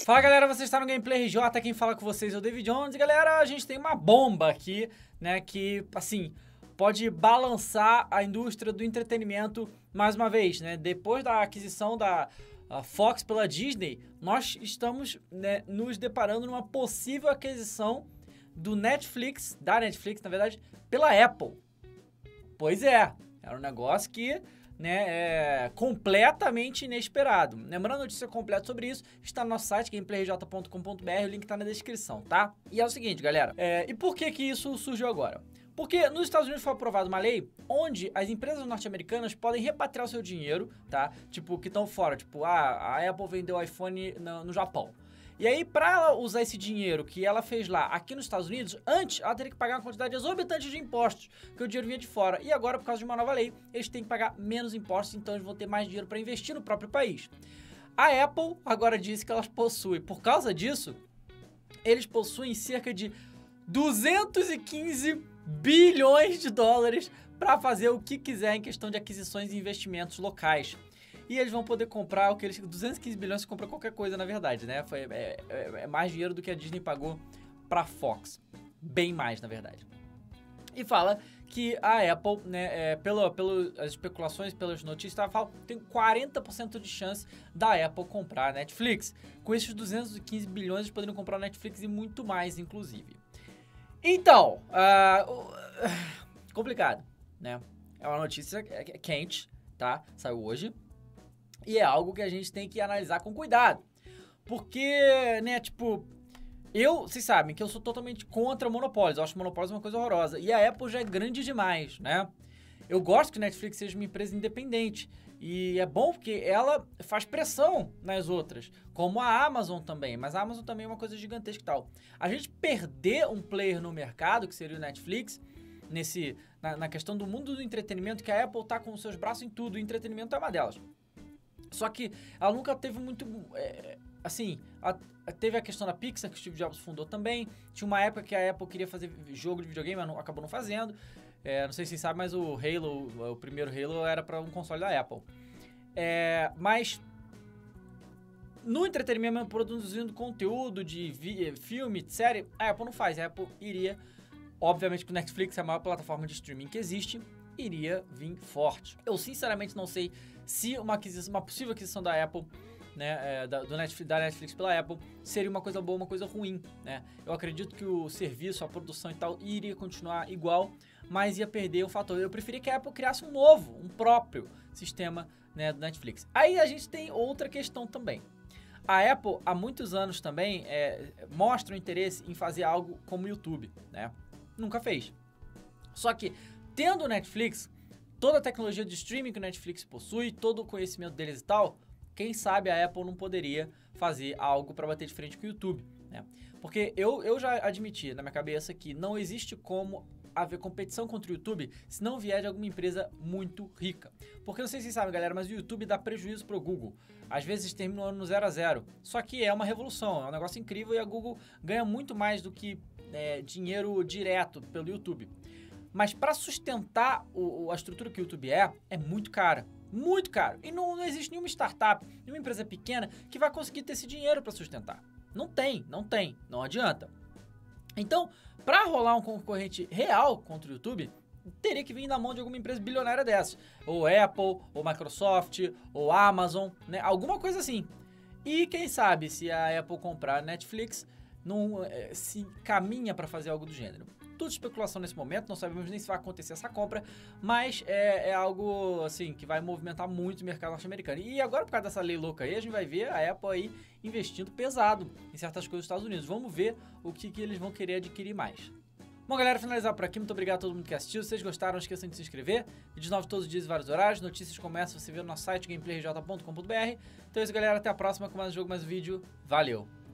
Fala galera, vocês estão no Gameplay RJ, quem fala com vocês é o David Jones. E galera, a gente tem uma bomba aqui, né, que, assim, pode balançar a indústria do entretenimento mais uma vez, né. Depois da aquisição da Fox pela Disney, nós estamos, né, nos deparando numa possível aquisição da Netflix, na verdade, pela Apple. Pois é, era um negócio que, né, é completamente inesperado. Lembrando, a notícia completa sobre isso está no nosso site, gameplayrj.com.br, o link está na descrição, tá? E é o seguinte, galera, e por que isso surgiu agora? Porque nos Estados Unidos foi aprovada uma lei onde as empresas norte-americanas podem repatriar o seu dinheiro, tá? Tipo, que estão fora, tipo, a Apple vendeu o iPhone no Japão. E aí, para ela usar esse dinheiro que ela fez lá aqui nos Estados Unidos, antes ela teria que pagar uma quantidade exorbitante de impostos, que o dinheiro vinha de fora. E agora, por causa de uma nova lei, eles têm que pagar menos impostos, então eles vão ter mais dinheiro para investir no próprio país. A Apple agora disse que elas possuem, por causa disso, eles possuem cerca de 215 bilhões de dólares para fazer o que quiser em questão de aquisições e investimentos locais. E eles vão poder comprar o que eles... 215 bilhões se compra qualquer coisa, na verdade, né? É mais dinheiro do que a Disney pagou pra Fox. Bem mais, na verdade. E fala que a Apple, né, pelas especulações, pelas notícias, tem 40% de chance da Apple comprar a Netflix. Com esses 215 bilhões, eles poderiam comprar a Netflix e muito mais, inclusive. Então, complicado, né? É uma notícia quente, tá? Saiu hoje. E é algo que a gente tem que analisar com cuidado. Porque, né, tipo... Vocês sabem que eu sou totalmente contra monopólios. Eu acho monopólios uma coisa horrorosa. E a Apple já é grande demais, né? Eu gosto que a Netflix seja uma empresa independente. E é bom porque ela faz pressão nas outras. Como a Amazon também. Mas a Amazon também é uma coisa gigantesca e tal. A gente perder um player no mercado, que seria o Netflix... Na questão do mundo do entretenimento, que a Apple tá com os seus braços em tudo. O entretenimento é uma delas. Só que ela nunca teve muito... teve a questão da Pixar, que o Steve Jobs fundou também. Tinha uma época que a Apple queria fazer jogo de videogame, mas acabou não fazendo. Não sei se vocês sabem, mas o Halo, o primeiro Halo, era para um console da Apple. Mas no entretenimento, produzindo conteúdo de filme, de série, a Apple não faz. A Apple iria, obviamente que o Netflix é a maior plataforma de streaming que existe, iria vir forte. Eu sinceramente não sei se uma possível aquisição da Apple, né, da Netflix pela Apple, seria uma coisa boa, uma coisa ruim, né? Eu acredito que o serviço, a produção e tal, iria continuar igual, mas ia perder o fator. Eu preferia que a Apple criasse um próprio sistema, né, do Netflix. Aí a gente tem outra questão também. A Apple, há muitos anos também, mostra o interesse em fazer algo como o YouTube, né? Nunca fez. Só que, tendo o Netflix, toda a tecnologia de streaming que o Netflix possui, todo o conhecimento deles e tal, quem sabe a Apple não poderia fazer algo para bater de frente com o YouTube, né? Porque eu já admiti na minha cabeça que não existe como haver competição contra o YouTube se não vier de alguma empresa muito rica. Porque não sei se vocês sabem, galera, mas o YouTube dá prejuízo pro Google. Às vezes termina o ano no 0 a 0. Só que é uma revolução, é um negócio incrível e a Google ganha muito mais do que dinheiro direto pelo YouTube. Mas para sustentar a estrutura que o YouTube é muito cara. Muito caro. E não existe nenhuma startup, nenhuma empresa pequena que vai conseguir ter esse dinheiro para sustentar. Não adianta. Então, para rolar um concorrente real contra o YouTube, teria que vir na mão de alguma empresa bilionária dessas. Ou Apple, ou Microsoft, ou Amazon, né? Alguma coisa assim. E quem sabe se a Apple comprar a Netflix, não se caminha para fazer algo do gênero. Tudo especulação nesse momento, não sabemos nem se vai acontecer essa compra, mas é algo assim que vai movimentar muito o mercado norte-americano. E agora, por causa dessa lei louca aí, a gente vai ver a Apple aí investindo pesado em certas coisas dos Estados Unidos. Vamos ver o que eles vão querer adquirir mais. Bom, galera, finalizar por aqui. Muito obrigado a todo mundo que assistiu. Se vocês gostaram, não esqueçam de se inscrever. Vídeos novos todos os dias e vários horários. Notícias como essa você vê no nosso site, gameplayrj.com.br. Então é isso, galera. Até a próxima com mais um jogo, mais um vídeo. Valeu!